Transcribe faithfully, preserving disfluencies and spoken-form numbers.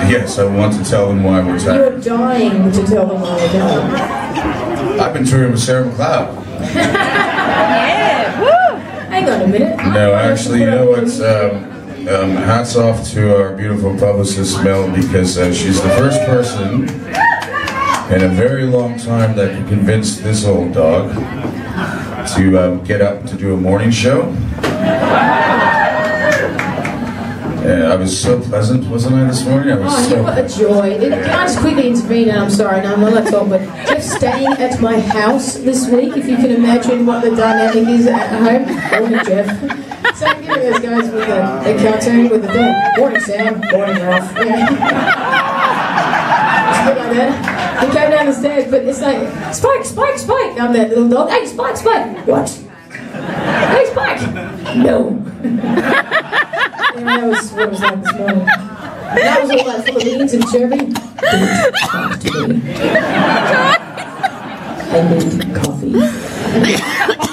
Yes, I want to tell them why we're tired. You're dying to tell them why we're tired. I've been touring with Sarah Mcleod. Yeah, woo! Hang on a minute. No, actually, you know what? Um, um, hats off to our beautiful publicist, Mel, because uh, she's the first person in a very long time that could convince this old dog to um, get up to do a morning show. And I was so pleasant, wasn't I, this morning? I was oh, so what a joy. It, can I just quickly intervene? And I'm sorry, no, I'm not allowed to talk, but Jeff's staying at my house this week, if you can imagine what the dynamic is at home. Morning, Jeff. So, you know, those guys with the, the cartoon with the thing. Morning, Sam. Morning, Ralph. Yeah. It's a bit like that. He came down the stairs, but it's like, Spike, Spike, Spike. I'm that little dog. Hey, Spike, Spike. What? Hey, Spike. No. Yeah, that was what it was like this morning. That was all like full of beans and cherry. Don't talk to me. I need coffee.